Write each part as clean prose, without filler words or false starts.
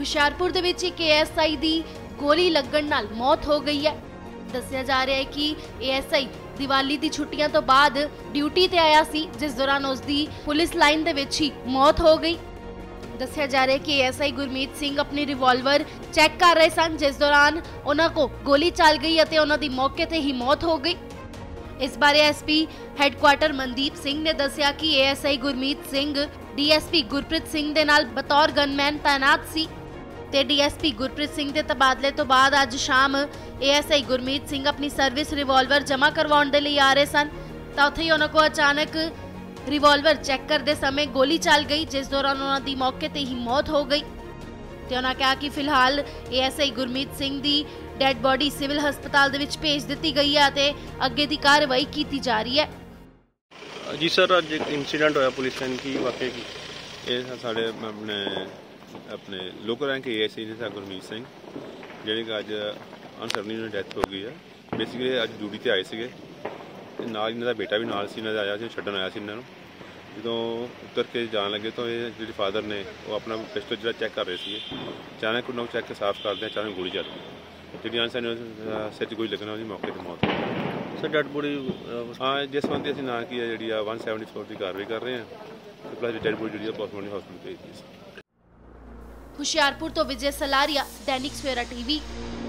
ਹੁਸ਼ਿਆਰਪੁਰ ਦੇ ਵਿੱਚ ਇੱਕ ਏਐਸਆਈ ਦੀ ਗੋਲੀ ਲੱਗਣ ਨਾਲ ਮੌਤ ਹੋ ਗਈ ਹੈ। ਦੱਸਿਆ ਜਾ ਰਿਹਾ ਹੈ ਕਿ ਏਐਸਆਈ ਦੀਵਾਲੀ ਦੀ ਛੁੱਟੀਆਂ ਤੋਂ ਬਾਅਦ ਡਿਊਟੀ ਤੇ ਆਇਆ ਸੀ, ਜਿਸ ਦੌਰਾਨ ਉਸ ਦੀ ਪੁਲਿਸ ਲਾਈਨ ਦੇ ਵਿੱਚ ਹੀ ਮੌਤ ਹੋ ਗਈ। ਦੱਸਿਆ ਜਾ ਰਿਹਾ ਹੈ ਕਿ ਏਐਸਆਈ ਗੁਰਮੀਤ ਸਿੰਘ ਆਪਣੀ ਰਿਵਾਲਵਰ ਚੈੱਕ ਕਰ ਰਹੇ ਸਨ, ਜਿਸ ਦੌਰਾਨ ਉਹਨਾਂ ਕੋ ਗੋਲੀ ਚੱਲ ਗਈ ਅਤੇ ਉਹਨਾਂ ਦੀ ਮੌਕੇ ਤੇ ਹੀ ਮੌਤ ਹੋ ਗਈ। इस बारे एसपी हैडक्वार्टर मनदीप सिंह ने दसिया कि एएसआई गुरमीत सिंह डीएसपी गुरप्रीत सिंह दे नाल बतौर गनमैन तैनात सी ते डीएसपी गुरप्रीत सिंह दे तबादले तो बाद अज शाम एएसआई गुरमीत सिंह अपनी सर्विस रिवाल्वर जमा करवाउण दे लई आ रहे सन तां उत्थे ही उन्हां को अचानक रिवाल्वर चैक करते समय गोली चल गई, जिस दौरान उन्हां दी मौके ते ही मौत हो गई। ਤੇ ਉਹਨਾਂ ਕਿਹਾ ਕਿ ਫਿਲਹਾਲ ਏਐਸਆਈ ਗੁਰਮੀਤ ਸਿੰਘ ਦੀ ਡੈਡ ਬੋਡੀ ਸਿਵਲ ਹਸਪਤਾਲ ਦੇ ਵਿੱਚ ਭੇਜ ਦਿੱਤੀ ਗਈ ਹੈ ਅਤੇ ਅੱਗੇ ਦੀ ਕਾਰਵਾਈ ਕੀਤੀ ਜਾ ਰਹੀ ਹੈ। जी सर, अज एक इंसीडेंट होया पुलिस लाइन की वाकई की ये साढ़े अपने लोकल रैंक एएसआई ने गुरमीत सिंह जी अज अनसरनी डैथ हो गई है। बेसिकली अज ड्यूटी ते आए थे, नाल इन्हां दा बेटा भी नाल सी, इन्हां दा आया सी, छड्डण आया सी इन्हां नूं। जो उतर के जान लगे तो ये जी फादर ने वो अपना पिस्टल जो चैक कर रहे थे, अचानक उन्होंने चैक साफ करते अचानक गोली चल गई जी अनसन सिर गोली लगना उसकी मौके पर मौत हो। सर डेड बॉडी हाँ जिस संबंधी असं ना की है जी 174 की कार्रवाई कर रहे हैं, प्लस डेड बॉडी जी पोस्टमार्टम हॉस्पिटल भेज दी। ਹੁਸ਼ਿਆਰਪੁਰ ਤੋਂ ਵਿਜੇ ਸਲਾਰੀਆ, दैनिक सवेरा टीवी।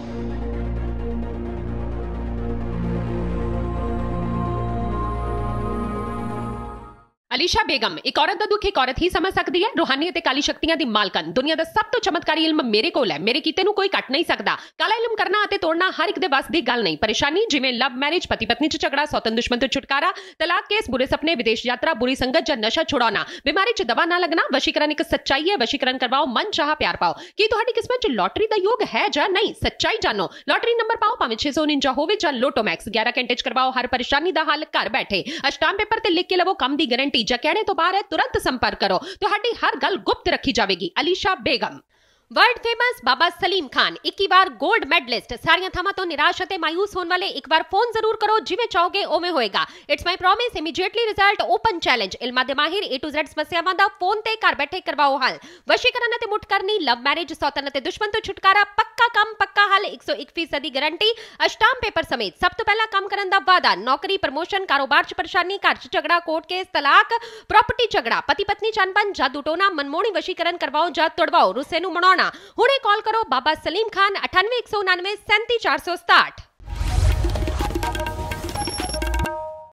अलीशा बेगम एक औरत का दुख एक औरत ही समझ सकती है। रूहानी ते काली शक्तियां दी मालकन, दुनिया का सब तो चमत्कारी इल्म मेरे कोल है, मेरे कीते नूं कोई कट नहीं सकता। काला इल्म करना ते तोड़ना हर एक दे बस दी गल नहीं। परेशानी जिवें लव मैरिज, पति पत्नी च झगड़ा, सौतन दुश्मन तो छुटकारा, तलाक केस, बुरे सपने, विदेश यात्रा, बुरी संगत या नशा छुड़ाना, बीमारी च दवा ना लगना, वशीकरण एक सच्चाई है। वशीकरण करवाओ, मन चाह प्यार पाओ। की तुहाडी किस्मत च लॉटरी दा योग है जां नहीं? सच्चाई जानो। लॉटरी नंबर पाओ, भावें 649 होवे जां लोटो मैक्स, 11 घंटे च करवाओ हर परेशानी दा हल घर बैठे। अष्टाम पेपर ते लिख के लवो काम दी गारंटी, जां कहने तो बाहर तुरंत संपर्क करो, तुहाडी हर गल गुप्त रखी जाएगी। अलीशा बेगम। वर्ल्ड फेमस बाबा सलीम खान 21 बार गोल्ड मेडलिस्ट। सारियां थावां तो निराश ते मायूस होने वाले एक बार फोन जरूर करो, जिवें चाहोगे उवें होएगा। It's my promise, immediately result, open challenge. इल्मां दे माहिर A to Z समस्यावां दा फोन ते घर बैठे करवाओ हल। वशीकरण ते मुठ करनी, लव मैरिज, सौतन ते दुश्मन तो छुटकारा, पक्का काम पक्का हल, 101% दी गारंटी, अष्टाम पेपर समेत। सब तो पहला काम करन दा वादा, नौकरी, प्रमोशन, कारोबार च परेशानी, घर च झगड़ा, कोर्ट केस, तलाक, प्रॉपर्टी झगड़ा, पति पत्नी च अनबन, जादू टोना, मनमोहनी वशीकरण करवाओ जां तोड़वाओ, रुस्से नूं मनाउणा। हुणे कॉल करो बाबा सलीम खान 98 199 37 467।